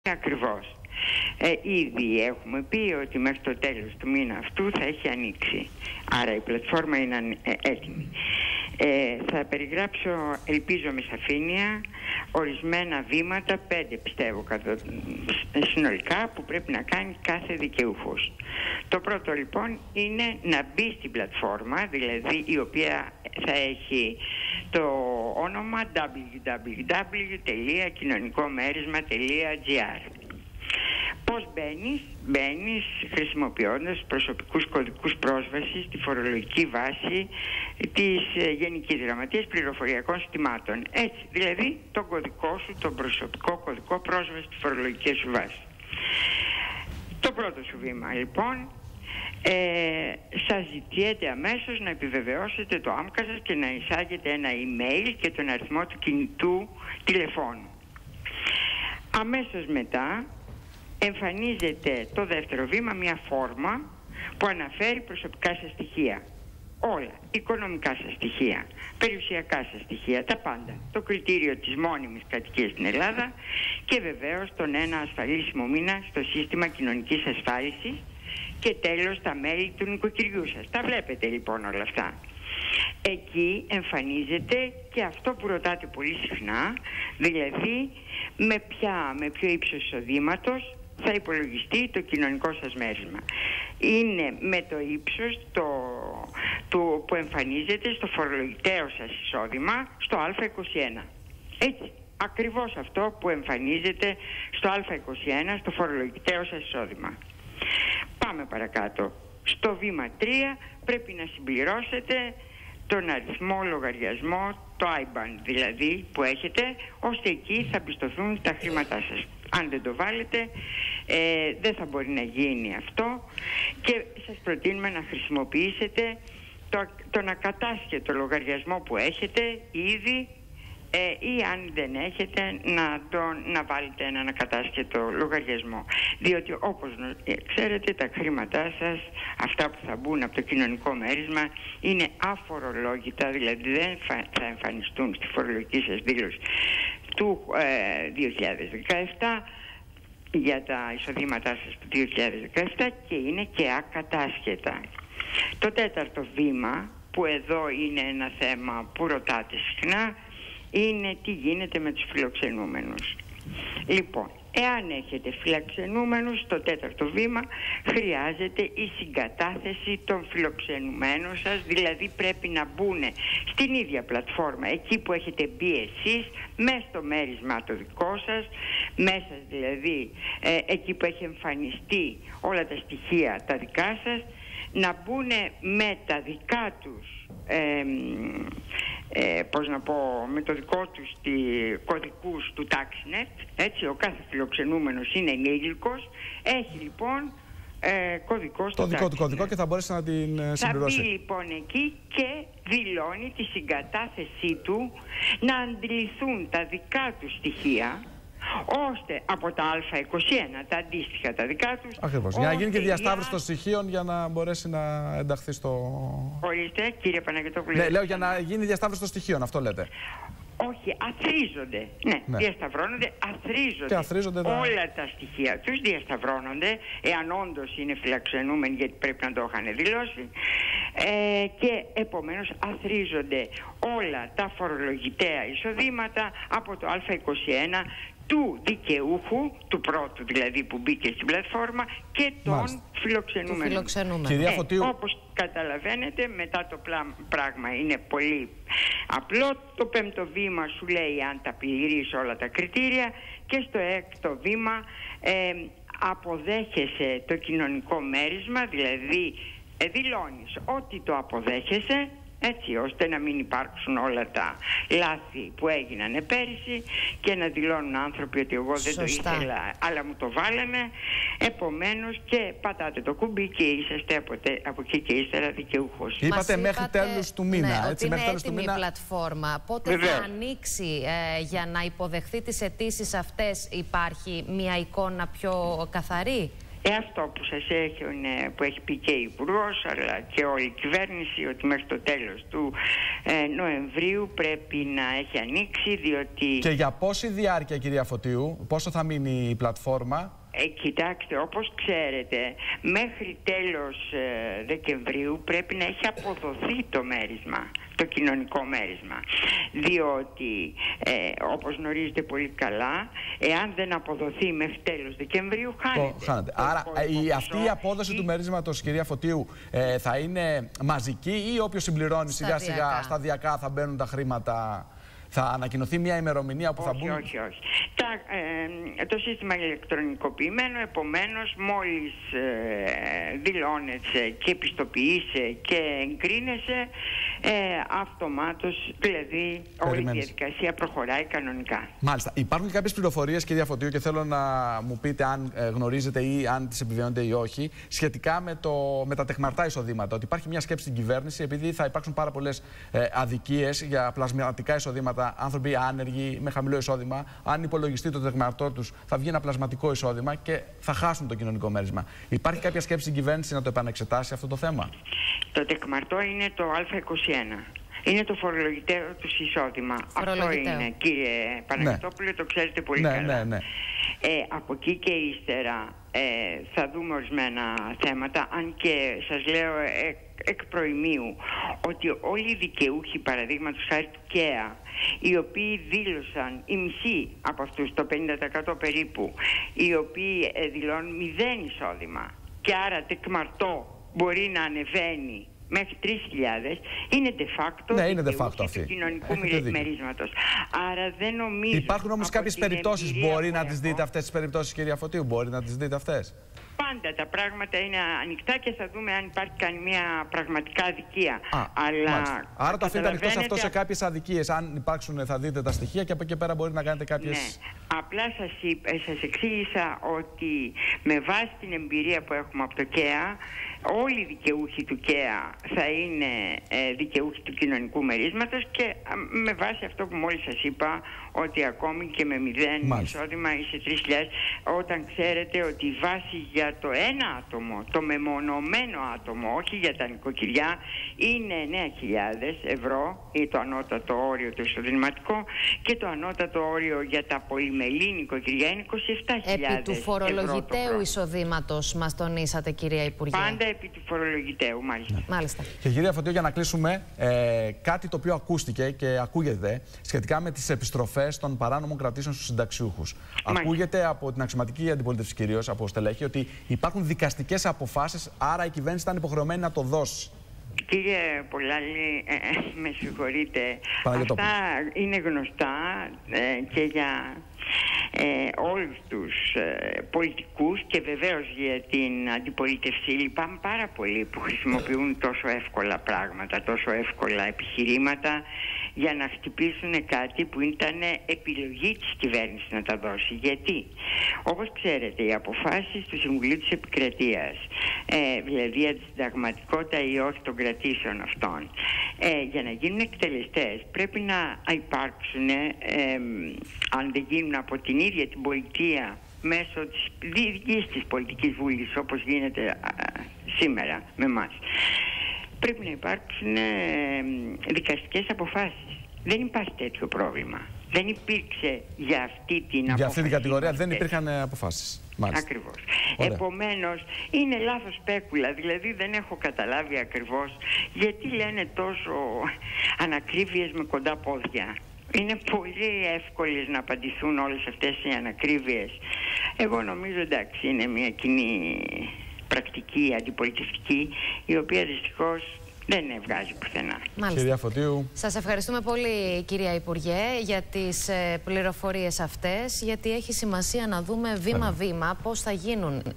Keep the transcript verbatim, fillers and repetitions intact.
Ακριβώς. Ε, ήδη έχουμε πει ότι μέχρι το τέλος του μήνα αυτού θα έχει ανοίξει. Άρα η πλατφόρμα είναι ε, έτοιμη. Ε, θα περιγράψω, ελπίζω με σαφήνεια, ορισμένα βήματα, πέντε πιστεύω κατω... συνολικά, που πρέπει να κάνει κάθε δικαιούχος. Το πρώτο λοιπόν είναι να μπει στην πλατφόρμα, δηλαδή η οποία θα έχει το όνομα double-u double-u double-u τελεία κοινωνικομέρισμα τελεία τζι άρ. Πώς μπαίνεις? Μπαίνεις χρησιμοποιώντας προσωπικούς κωδικούς πρόσβασης στη φορολογική βάση της Γενικής Γραμματείας Πληροφοριακών Συστημάτων. Έτσι, δηλαδή τον κωδικό σου, τον προσωπικό κωδικό πρόσβαση στη φορολογική σου βάση. Το πρώτο σου βήμα λοιπόν, ε, σας ζητιέται αμέσως να επιβεβαιώσετε το άμκα σας και να εισάγετε ένα email και τον αριθμό του κινητού τηλεφώνου. Αμέσως μετά εμφανίζεται το δεύτερο βήμα, μια φόρμα που αναφέρει προσωπικά σας στοιχεία. Όλα, οικονομικά σας στοιχεία, περιουσιακά σας στοιχεία, τα πάντα. Το κριτήριο της μόνιμης κατοικίας στην Ελλάδα και βεβαίως τον ένα ασφαλίσιμο μήνα στο σύστημα κοινωνικής ασφάλισης και τέλος τα μέλη του νοικοκυριού σας. Τα βλέπετε λοιπόν όλα αυτά. Εκεί εμφανίζεται και αυτό που ρωτάτε πολύ συχνά, δηλαδή με, ποια, με ποιο ίσως εισοδήματος θα υπολογιστεί το κοινωνικό σας μέρισμα. Είναι με το ίψος το, το, που εμφανίζεται στο φορολογητέο σας εισόδημα στο Α είκοσι ένα. Έτσι, ακριβώς αυτό που εμφανίζεται στο Α είκοσι ένα, στο φορολογητέο σας εισόδημα. Πάμε παρακάτω. Στο βήμα τρία πρέπει να συμπληρώσετε τον αριθμό λογαριασμό, το άι μπαν δηλαδή που έχετε, ώστε εκεί θα πιστωθούν τα χρήματά σας. Αν δεν το βάλετε ε, δεν θα μπορεί να γίνει αυτό και σας προτείνουμε να χρησιμοποιήσετε το, τον ακατάσχετο λογαριασμό που έχετε ήδη ε, ή αν δεν έχετε να, τον, να βάλετε έναν ακατάσχετο λογαριασμό, διότι όπως ξέρετε τα χρήματά σας, αυτά που θα μπουν από το κοινωνικό μέρισμα, είναι αφορολόγητα, δηλαδή δεν θα εμφανιστούν στη φορολογική σας δήλωση του ε, δύο χιλιάδες δεκαεπτά για τα εισοδήματά σας του δύο χιλιάδες δεκαεπτά και είναι και ακατάσχετα. Το τέταρτο βήμα, που εδώ είναι ένα θέμα που ρωτάτε συχνά, είναι τι γίνεται με τους φιλοξενούμενους. Λοιπόν, εάν έχετε φιλοξενούμενους, το τέταρτο βήμα χρειάζεται η συγκατάθεση των φιλοξενουμένων σας, δηλαδή πρέπει να μπουν στην ίδια πλατφόρμα, εκεί που έχετε μπει εσείς, μέσα στο μέρισμα το δικό σας, μέσα δηλαδή ε, εκεί που έχει εμφανιστεί όλα τα στοιχεία τα δικά σας, να μπουν με τα δικά τους ε, ε, πώς να πω, με το δικό τους τη, κωδικούς του TaxNet. Έτσι, ο κάθε φιλοξενούμενος είναι ενήλικος, έχει λοιπόν ε, κωδικό το δικό του κωδικό και θα μπορέσει να την συμπληρώσει. Θα μπει λοιπόν εκεί και δηλώνει τη συγκατάθεσή του να αντιληφθούν τα δικά του στοιχεία, ώστε από τα Α είκοσι ένα, τα αντίστοιχα τα δικά τους. Ακριβώς, για να γίνει και διασταύρωση των στοιχείων για να μπορέσει να ενταχθεί στο... Ορίστε, κύριε Παναγιωτόπουλε. Ναι, λέω για να γίνει διασταύρωση των στοιχείων, αυτό λέτε. Όχι, αθρίζονται. Ναι, ναι, διασταυρώνονται, αθρίζονται. Και αθρίζονται όλα τα... τα στοιχεία τους διασταυρώνονται, εάν όντως είναι φιλοξενούμενοι, γιατί πρέπει να το είχαν δηλώσει. Ε, και επομένως αθρίζονται όλα τα φορολογητέα εισοδήματα από το Α είκοσι ένα του δικαιούχου, του πρώτου δηλαδή που μπήκε στην πλατφόρμα, και των φιλοξενούμενων. Κυρία Φωτίου. Ε, όπως καταλαβαίνετε, μετά το πράγμα είναι πολύ απλό. Το πέμπτο βήμα σου λέει αν τα πληρείς όλα τα κριτήρια, και στο έκτο βήμα ε, αποδέχεσαι το κοινωνικό μέρισμα, δηλαδή ε, δηλώνεις ότι το αποδέχεσαι, έτσι ώστε να μην υπάρξουν όλα τα λάθη που έγιναν πέρυσι και να δηλώνουν άνθρωποι ότι εγώ δεν Σωστά. το ήθελα αλλά μου το βάλανε. Επομένως και πατάτε το κουμπί και είσαστε από, τε, από εκεί και ύστερα δικαιούχος. Είπατε μέχρι τέλους του μήνα. Ναι, έτσι, ότι μέχρι είναι έτοιμη του μήνα... η πλατφόρμα. Πότε Βεβαίως. θα ανοίξει ε, για να υποδεχθεί τις αιτήσεις αυτές? Υπάρχει μια εικόνα πιο καθαρή? Ε, αυτό που σας έχει, που έχει πει και η Υπουργός αλλά και όλη η κυβέρνηση, ότι μέχρι το τέλος του ε, Νοεμβρίου πρέπει να έχει ανοίξει, διότι... Και για πόση διάρκεια, κυρία Φωτίου, πόσο θα μείνει η πλατφόρμα? Ε, κοιτάξτε, όπως ξέρετε, μέχρι τέλος ε, Δεκεμβρίου πρέπει να έχει αποδοθεί το μέρισμα, το κοινωνικό μέρισμα. Διότι, ε, όπως γνωρίζετε πολύ καλά, εάν δεν αποδοθεί μέχρι τέλος Δεκεμβρίου, χάνεται. Το, χάνεται. Το Άρα, η, αυτή η απόδοση ή... του μερίσματος, κυρία Φωτίου, ε, θα είναι μαζική ή όποιος συμπληρώνει σιγά-σιγά, σταδιακά θα μπαίνουν τα χρήματα? Θα ανακοινωθεί μια ημερομηνία που όχι, θα μπουν... Όχι, όχι. Τα, ε, το σύστημα είναι ηλεκτρονικοποιημένο, επομένως μόλις ε, δηλώνεσαι και επιστοποιείσαι και εγκρίνεσαι, ε, αυτομάτως, δηλαδή όλη η διαδικασία προχωράει κανονικά. Μάλιστα. Υπάρχουν και κάποιες πληροφορίες, κυρία Φωτίου, και θέλω να μου πείτε αν ε, γνωρίζετε ή αν τις επιβεβαιώνετε ή όχι, σχετικά με, το, με τα τεχμαρτά εισοδήματα. Ότι υπάρχει μια σκέψη στην κυβέρνηση, επειδή θα υπάρξουν πάρα πολλές ε, αδικίες για πλασματικά εισοδήματα. Άνθρωποι άνεργοι με χαμηλό εισόδημα, αν υπολογιστεί το τεχμαρτό τους, θα βγει ένα πλασματικό εισόδημα και θα χάσουν το κοινωνικό μέρισμα. Υπάρχει κάποια σκέψη στην κυβέρνηση να το επανεξετάσει αυτό το θέμα? Το τεκμαρτό είναι το Α είκοσι ένα. Είναι το φορολογητέο του εισόδημα. Αυτό είναι, κύριε Παναγιώτοπουλε, ναι. Το ξέρετε πολύ ναι, καλά. Ναι, ναι. Ε, από εκεί και ύστερα ε, θα δούμε ορισμένα θέματα, αν και σας λέω ε, εκ προημίου ότι όλοι οι δικαιούχοι, παραδείγματος χάρη του ΚΕΑ, οι οποίοι δήλωσαν, οι μισοί από αυτούς, το πενήντα τοις εκατό περίπου, οι οποίοι ε, δηλώνουν μηδέν εισόδημα και άρα τεκμαρτό μπορεί να ανεβαίνει μέχρι τρεις χιλιάδες, είναι de facto, ναι, είναι de facto του κοινωνικού μερίσματος. Άρα δεν νομίζω... Υπάρχουν όμως κάποιες περιπτώσεις, μπορεί να τις δείτε αυτές τις περιπτώσεις, κυρία Φωτίου, μπορεί να τις δείτε αυτές? Πάντα τα πράγματα είναι ανοιχτά και θα δούμε αν υπάρχει καμία πραγματικά αδικία. Α, αλλά άρα το αφήνετε ανοιχτό σε αυτό, σε κάποιες αδικίες. Αν υπάρξουν, θα δείτε τα στοιχεία και από εκεί πέρα μπορεί να κάνετε κάποιες... Ναι. Απλά σας, σας εξήγησα ότι με βάση την εμπειρία που έχουμε από το ΚΕΑ, όλοι οι δικαιούχοι του ΚΕΑ θα είναι ε, δικαιούχοι του κοινωνικού μερίσματος και α, με βάση αυτό που μόλις σας είπα, ότι ακόμη και με μηδέν εισόδημα ή σε τρεις χιλιάδες, όταν ξέρετε ότι η βάση για το ένα άτομο, το μεμονωμένο άτομο, όχι για τα νοικοκυριά, είναι εννέα χιλιάδες ευρώ ή το ανώτατο όριο το εισοδηματικό, και το ανώτατο όριο για τα πολυμελή νοικοκυριά είναι είκοσι επτά χιλιάδες. Επί του φορολογητέου εισοδήματος μας τονίσατε, κυρία Υπουργέ. Πάντα επί του φορολογητέου, μάλιστα. μάλιστα. Και κυρία Φωτίου, για να κλείσουμε, ε, κάτι το οποίο ακούστηκε και ακούγεται σχετικά με τις επιστροφές των παράνομων κρατήσεων στους συνταξιούχους. Ακούγεται από την αξιωματική αντιπολίτευση, κυρίως από στελέχη, ότι υπάρχουν δικαστικές αποφάσεις, άρα η κυβέρνηση ήταν υποχρεωμένη να το δώσει. Κύριε Πολάλη, ε, ε, με συγχωρείτε, αυτά είναι γνωστά ε, και για ε, όλους τους ε, πολιτικούς και βεβαίως για την αντιπολίτευση. Λυπάμαι πάρα πολύ που χρησιμοποιούν τόσο εύκολα πράγματα, τόσο εύκολα επιχειρήματα για να χτυπήσουν κάτι που ήταν επιλογή της κυβέρνησης να τα δώσει. Γιατί, όπως ξέρετε, οι αποφάσεις του Συμβουλίου της Επικρατείας, ε, δηλαδή για τη συνταγματικότητα ή όχι των κρατήσεων αυτών, ε, για να γίνουν εκτελεστές πρέπει να υπάρξουν, ε, ε, αν δεν γίνουν από την ίδια την πολιτεία, μέσω της δικής της πολιτικής βούλης, όπως γίνεται α, σήμερα με εμάς, πρέπει να υπάρξουν ε, δικαστικές αποφάσεις. Δεν υπάρχει τέτοιο πρόβλημα. Δεν υπήρξε για αυτή την απόφαση. Για αυτή την κατηγορία δεν υπήρχαν αποφάσεις. Ακριβώς. Επομένως, είναι λάθος σπέκουλα. Δηλαδή δεν έχω καταλάβει ακριβώς γιατί λένε τόσο ανακρίβειες με κοντά πόδια. Είναι πολύ εύκολες να απαντηθούν όλες αυτές οι ανακρίβειες. Εγώ νομίζω, εντάξει, είναι μια κοινή πρακτική αντιπολιτευτική, η οποία δυστυχώς δεν βγάζει πουθενά. Μάλιστα. Κυρία Φωτίου. Σας ευχαριστούμε πολύ, κυρία Υπουργέ, για τις ε, πληροφορίες αυτές, γιατί έχει σημασία να δούμε βήμα-βήμα πώς θα γίνουν